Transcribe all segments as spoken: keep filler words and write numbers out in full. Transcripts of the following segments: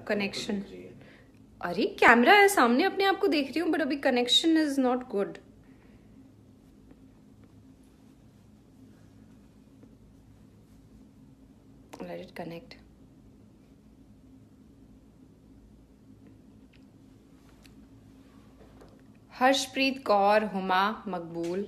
Connection. अरे camera है सामने, अपने आप को देख रही हूँ, बट अभी connection is not good. Let it connect. Harshpreet Kaur, Huma, Maqbool,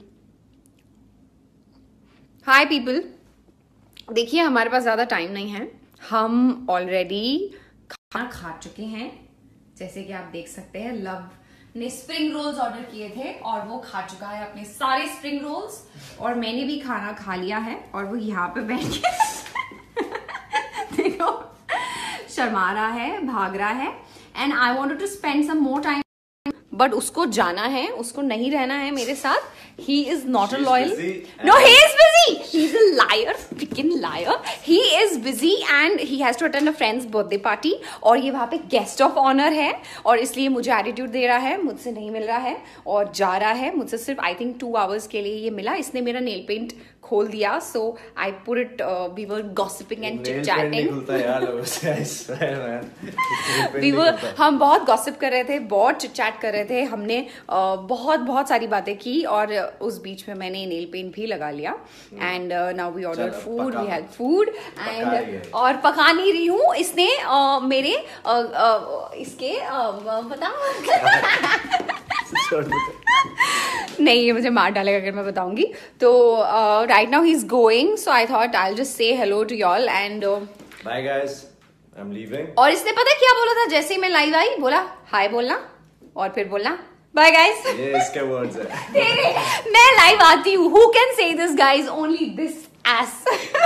hi people. देखिए हमारे पास ज्यादा टाइम नहीं है, हम ऑलरेडी खाना खा चुके हैं। जैसे कि आप देख सकते हैं लव ने स्प्रिंग रोल्स ऑर्डर किए थे और वो खा चुका है अपने सारे स्प्रिंग रोल्स, और मैंने भी खाना खा लिया है और वो यहाँ पे बैठ के देखो शर्मा रहा है, भाग रहा है। And I wanted to spend some more time, but उसको जाना है, उसको नहीं रहना है मेरे साथ। He is not a loyal. No, he is busy. He's a liar, freaking liar. He is busy and he has to attend a friend's birthday party. और ये वहाँ पे guest of honor है और इसलिए मुझे attitude दे रहा है, मुझसे नहीं मिल रहा है और जा रहा है। मुझसे सिर्फ I think two hours के लिए ये मिला। इसने मेरा nail paint खोल दिया, so I put it. Uh, we were gossiping and chit chatting. we were हम बहुत gossip कर रहे थे, बहुत chit chat कर रहे थे। हमने uh, बहुत बहुत सारी बातें की और उस बीच में मैंने नेल पेंट भी लगा लिया। And now we order food, we had food and और पका नहीं रही हूँ, इसने uh, मेरे uh, uh, इसके uh, बता नहीं, ये मुझे मार डालेगा अगर मैं बताऊंगी। तो right now he is going, so I thought I will just say hello to y'all and bye guys, I am leaving. और इसने पता क्या बोला था, जैसे ही मैं लाइव आई बोला हाय बोलना और फिर बोलना बाय गाइस। ये इसके वर्ड्स है। तेरे मैं लाइव आती हूँ, who can say this guys, only this S.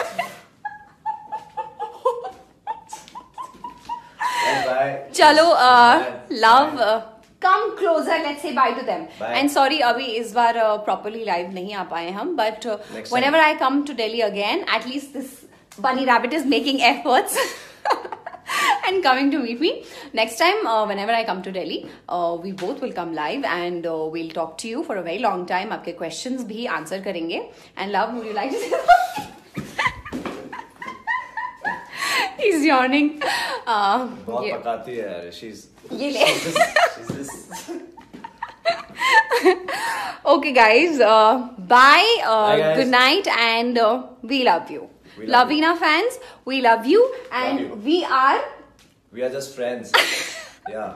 चलो love come closer, let's say bye to them. And sorry अभी इस बार प्रॉपरली uh, लाइव नहीं आ पाए हम, but whenever I come to Delhi again, at least this bunny rabbit is making efforts and coming to meet me next time. Uh, whenever I come to Delhi, uh, we both will come live and uh, we'll talk to you for a very long time. आपके questions भी answer करेंगे. And love, would you like to say something? He's yawning. Uh, बहुत पकाती है यार, she's ये ले. she's this. Okay guys, uh, bye. Uh, bye guys. Good night and uh, we love you. We love Lavina you. fans, we love you and love you. we are we are just friends. Yeah.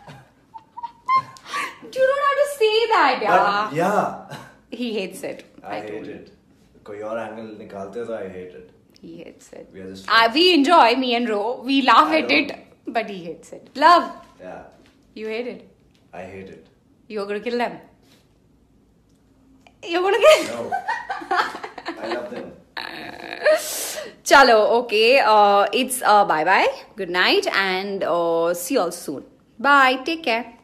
You don't have to say that, yeah. But, yeah. He hates it. I, I hate it. कोई और angle निकालते तो I hate it. He hates it. We are just uh, we enjoy, me and Ro. We laugh I at know. it, but he hates it. Love. Yeah. You hate it. I hate it. You're gonna kill them. You're gonna kill. No. I love them. Chalo, okay. Uh, it's uh, bye bye. Good night, and uh, see you all soon. Bye. Take care.